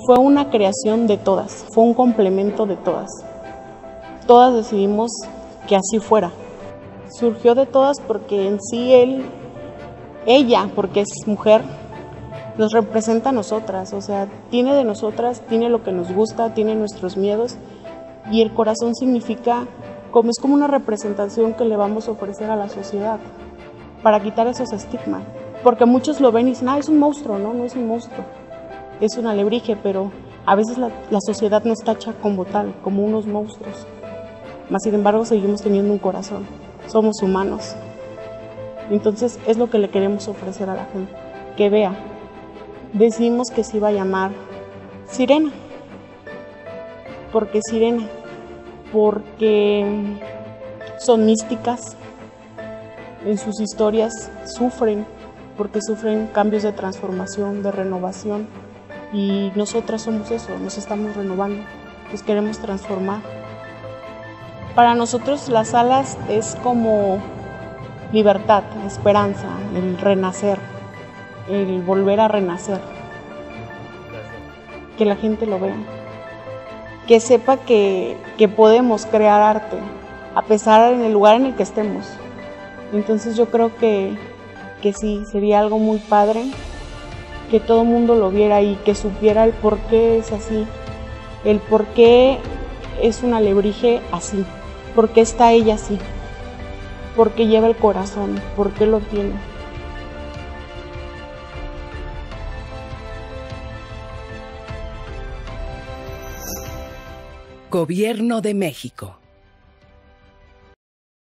fue una creación de todas, fue un complemento de todas. Todas decidimos que así fuera. Surgió de todas porque en sí ella, porque es mujer, nos representa a nosotras, o sea, tiene de nosotras, tiene lo que nos gusta, tiene nuestros miedos, y el corazón significa, es como una representación que le vamos a ofrecer a la sociedad para quitar esos estigmas, porque muchos lo ven y dicen, es un monstruo, no es un monstruo, es un alebrije, pero a veces la sociedad nos tacha como tal, como unos monstruos, mas sin embargo seguimos teniendo un corazón, somos humanos. Entonces es lo que le queremos ofrecer a la gente, que vea. Decimos que se iba a llamar Sirena. ¿Por qué Sirena? Porque son místicas, en sus historias sufren, porque sufren cambios de transformación, de renovación, y nosotras somos eso, nos estamos renovando, nos queremos transformar. Para nosotros las alas es como libertad, esperanza, el renacer, el volver a renacer. Que la gente lo vea, que sepa que podemos crear arte, a pesar en el lugar en el que estemos. Entonces yo creo que sí, sería algo muy padre, que todo el mundo lo viera y que supiera el por qué es así, el por qué es un alebrije así, por qué está ella así, por qué lleva el corazón, por qué lo tiene. Gobierno de México.